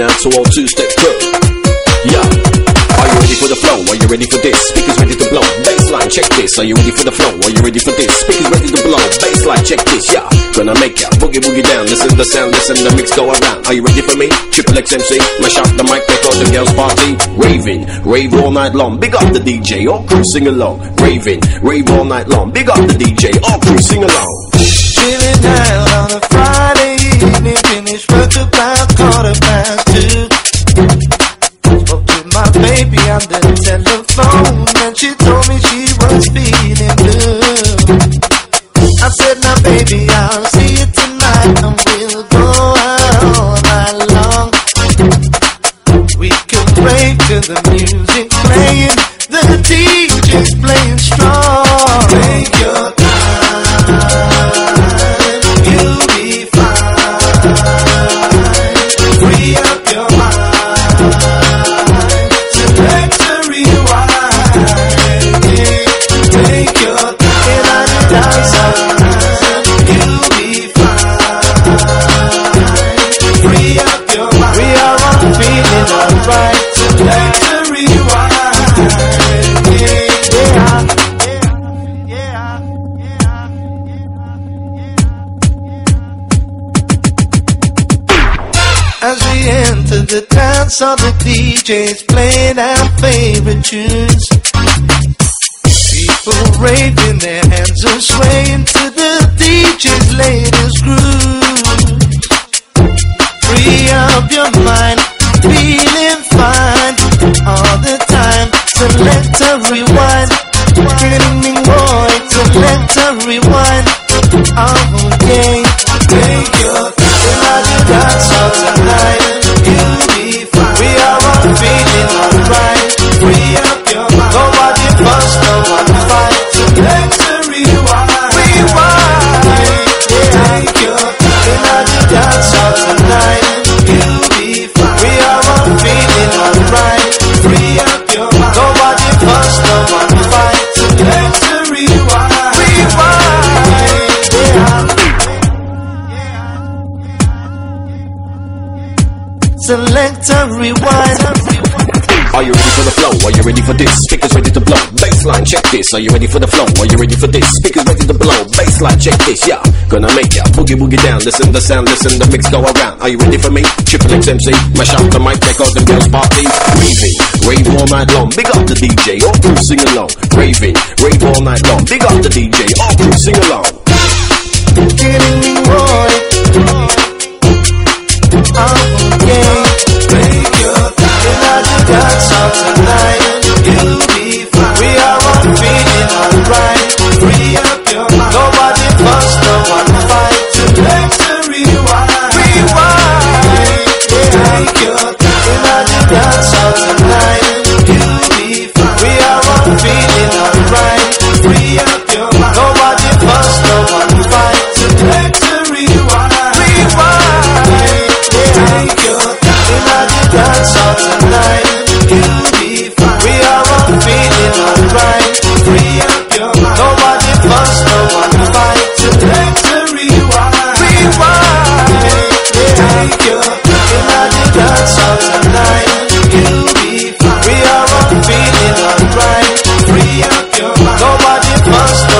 going out to all two-step crew. Yeah. Are you ready for the flow? Are you ready for this? Speakers ready to blow. Bassline, check this. Are you ready for the flow? Are you ready for this? Speakers ready to blow. Bassline, check this. Yeah. Gonna make ya boogie boogie down. Listen the sound, listen the mix go around. Are you ready for me? Triple X MC. Mash up the mic, make all the girls party. Raving, rave all night long. Big up the DJ, all crew sing along. Raving, rave all night long. Big up the DJ, all crew sing along. Chilling out on a Friday evening, finished work about 2:15. Spoke to my baby on the telephone, and she told me she was feeling good. I said, now baby, I'll see you tonight, and we'll go out all night long. We can rave to the music playing, the DJ's playing strong. Take your time, you'll be fine. Free up your mind, select a rewind. Take your time and dance all night. You'll be fine. Free up your mind. We are all feeling alright. Select a rewind. As we enter the dance, all the DJs playing our favorite tunes. People raving, their hands are swaying to the DJ's latest grooves. Free up your mind, feeling fine all the time. Select a rewind, getting boy. Select a rewind, oh yeah. Take your time, dance all tonight. You'll be fine. We are all feeling alright. Free up your mind. Nobody fuss, no one fight. Select a rewind. Rewind. Take your time, dance all tonight. You'll be fine. We are all feeling alright. Free up your mind. Nobody fuss, no one fight. Select a rewind. Rewind. Select a rewind. Are you ready for the flow? Are you ready for this? Speakers ready to blow. Bassline, check this. Are you ready for the flow? Are you ready for this? Speakers ready to blow. Bassline, check this. Yeah, gonna make ya boogie boogie down. Listen the sound, listen the mix go around. Are you ready for me? Triple X MC. Mash up the mic, make all them girls party. Raving, rave all night long. Big up the DJ, all crew sing along. Raving, rave all night long. Big up the DJ, all crew sing along. Getting boy. Oh yeah. Take your time, dance all tonight. You'll be fine. We are all feeling alright. Free up your mind. Nobody fuss, no one fight. Select a rewind. Rewind. Take your time, dance all tonight. You'll be fine. We are all feeling alright. Free up your mind. Nobody fuss, no one fight. Select a rewind. Rewind. Take your time, dance all tonight. You'll be fine. We are all feeling alright. Free up your mind. Nobody fuss, no one fight. Select a rewind. Rewind. Take your time, dance all tonight. You'll be fine. We are all feeling alright. Free up your mind. Nobody fuss.